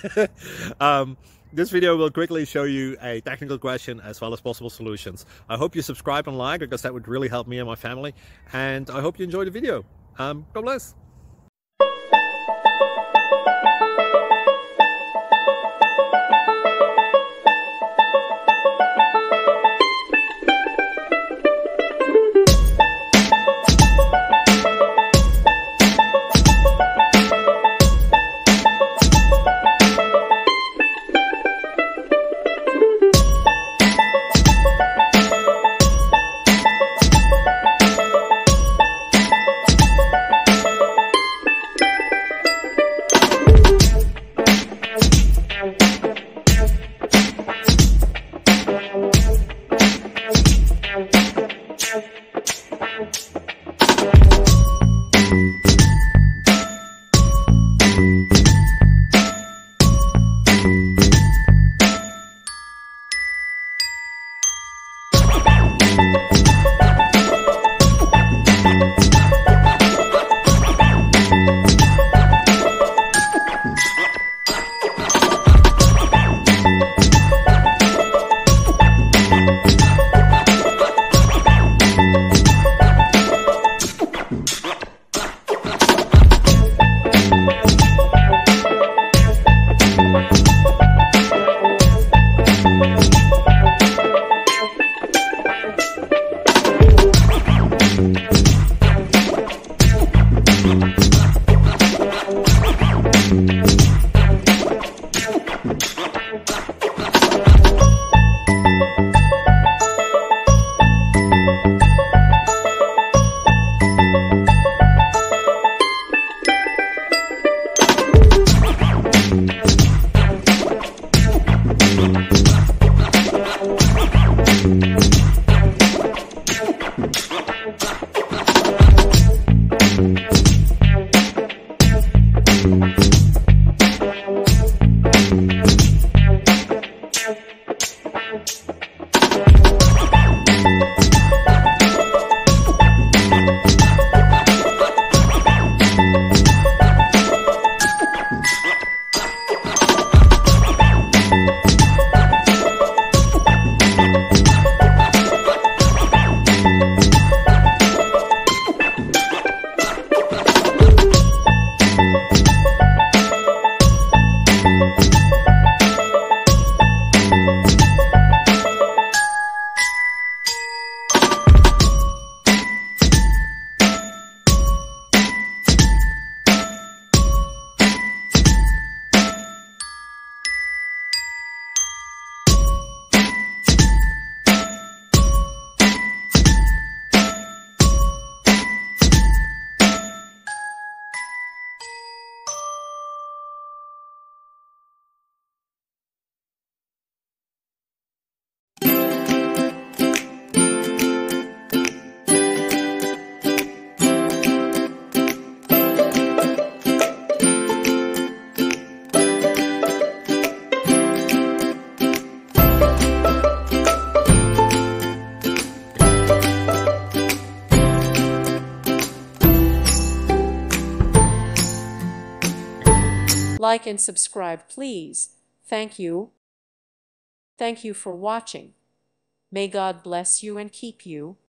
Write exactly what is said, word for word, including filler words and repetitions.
um, this video will quickly show you a technical question as well as possible solutions. I hope you subscribe and like, because that would really help me and my family. And I hope you enjoy the video. Um, God bless. Like and subscribe, please. Thank you. Thank you for watching. May God bless you and keep you.